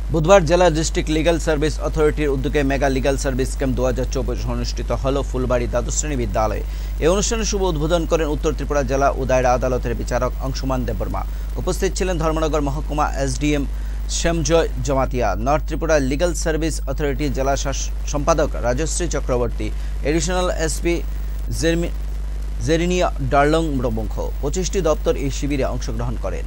বুধবার জেলা district legal service অথরিটির উদ্যোগে মেগা লিগাল সার্ভিস ক্যাম্প 2024 অনুষ্ঠিত হল ফুলবাড়ি দ্বাদশ শ্রেণী বিদ্যালয়ে। এই অনুষ্ঠানে শুভ উদ্বোধন করেন উত্তর ত্রিপুরা জেলা ও দায়রা আদালতের বিচারক অংশুমান দেববর্মা। উপস্থিত ছিলেন ধর্মনগর মহকুমা SDM Shyamjoy Jamatia, North Tripura legal service authority জেলা সম্পাদক রাজশ্রী চক্রবর্তী, এডিশনাল এসপি জেরিনিয়া ডার্লং প্রমুখ। 25টি দপ্তর এই শিবিরে অংশগ্রহণ করেন।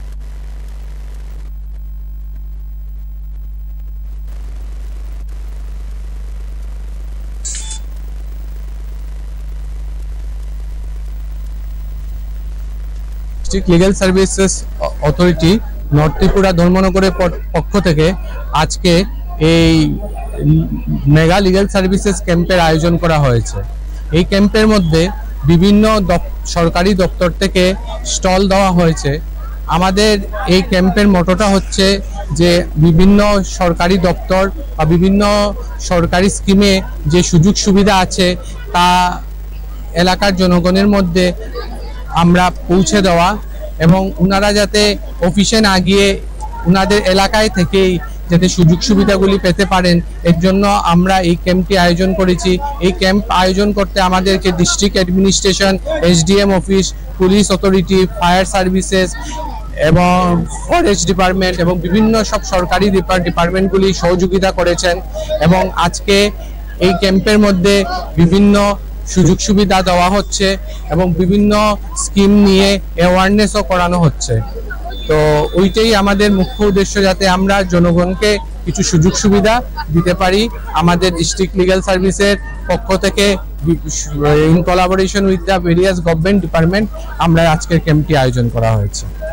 District legal services authority North Tripura ধর্মনগরের পক্ষ থেকে আজকে এই মেগা লিগ্যাল সার্ভিসেস ক্যাম্পের আয়োজন করা হয়েছে। এই ক্যাম্পের মধ্যে বিভিন্ন সরকারি দপ্তর থেকে স্টল দেওয়া হয়েছে। আমাদের এই ক্যাম্পের মোটোটা হচ্ছে যে বিভিন্ন সরকারি দপ্তর বা বিভিন্ন সরকারি স্কিমে যে সুযোগ সুবিধা আছে তা এলাকার জনগণের মধ্যে আমরা পৌঁছে দেওয়া এবং ওনারা যাতে অফিসে না গিয়ে ওনাদের এলাকায় থেকেই যাতে সুযোগ সুবিধাগুলি পেতে পারেন, এর জন্য আমরা এই ক্যাম্পটি আয়োজন করেছি। এই ক্যাম্প আয়োজন করতে আমাদেরকে district administration, SDM office, police authority, fire services এবং ফরেস্ট ডিপার্টমেন্ট এবং বিভিন্ন সব সরকারি ডিপার্টমেন্টগুলি সহযোগিতা করেছেন এবং আজকে এই ক্যাম্পের মধ্যে বিভিন্ন সুযোগ সুবিধা দেওয়া হচ্ছে এবং বিভিন্ন স্কিম নিয়ে অ্যাওয়ারনেসও করানো হচ্ছে। তো ওইটাই আমাদের মুখ্য উদ্দেশ্য, যাতে আমরা জনগণকে কিছু সুযোগ সুবিধা দিতে পারি। আমাদের ডিস্ট্রিক্ট লিগ্যাল সার্ভিসের পক্ষ থেকে in collaboration with the various government department আমরা আজকের ক্যাম্পটি আয়োজন করা হয়েছে।